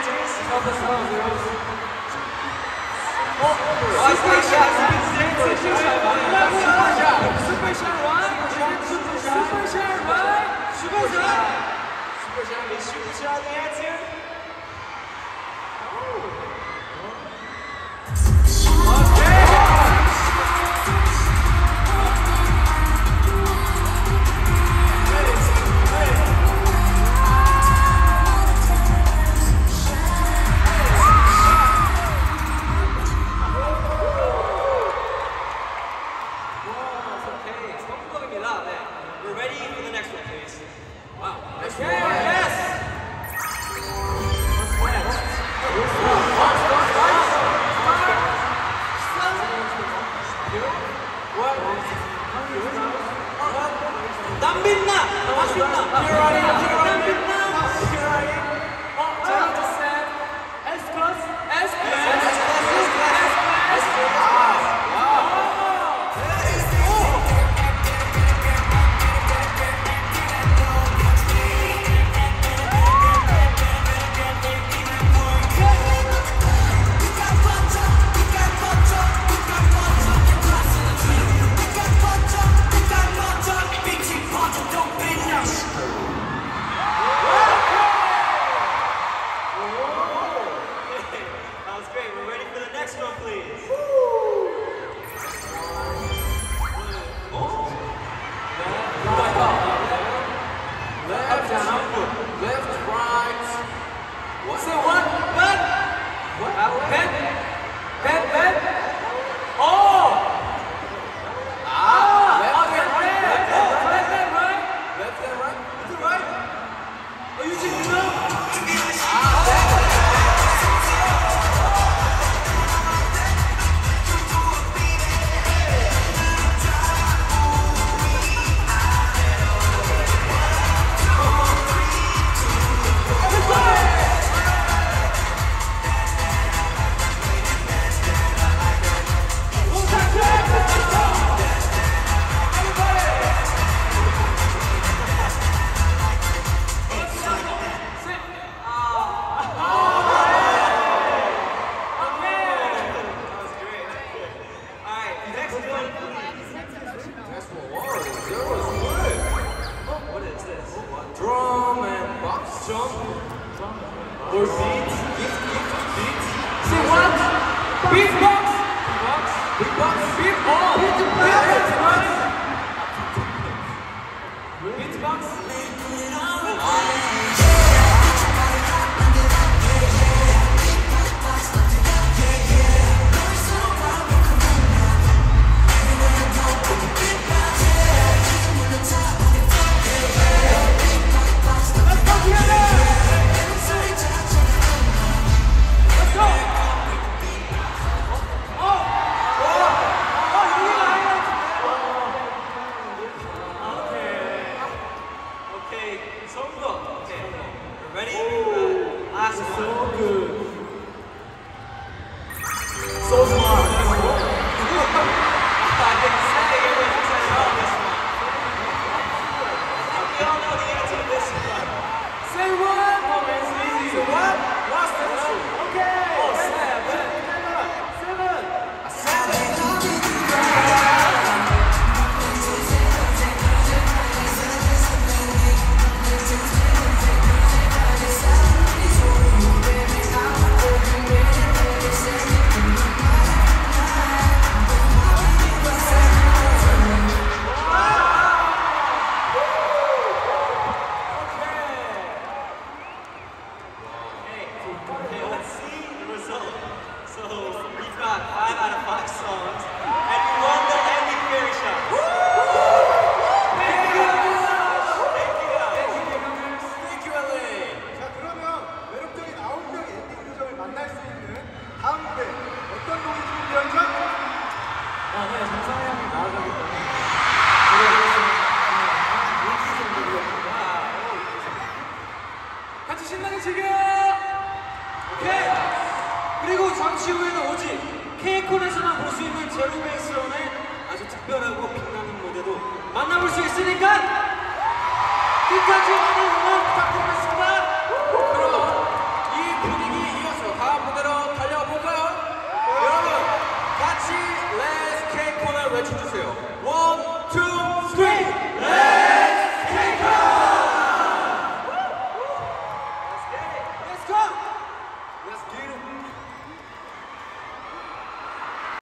answers? Help us out, girls. Super Shy, Super Shy, Is Super Shy the answer? We're ready for the next one, please. Wow. Next one. Yes! 남빛나! Drum and box jump. Or beats. Beats. Say what? Beatbox. Beatbox. Beatbox. Beatbox. Beatbox. Ready? Last one. So good. So smart. I didn't say everyone excited about this one. We all know the answer to this one. Say what? Oh, it's easy. Say what? Last answer. Okay. Oh, 7. 같이 신나게 즐겨! 오케이! 그리고 잠시 후에는 오직 K-콘에서만 볼 수 있는 제로베이스런의 아주 특별하고 빛나는 무대도 만나볼 수 있으니까 끝까지 많은 응원 부탁드립니다.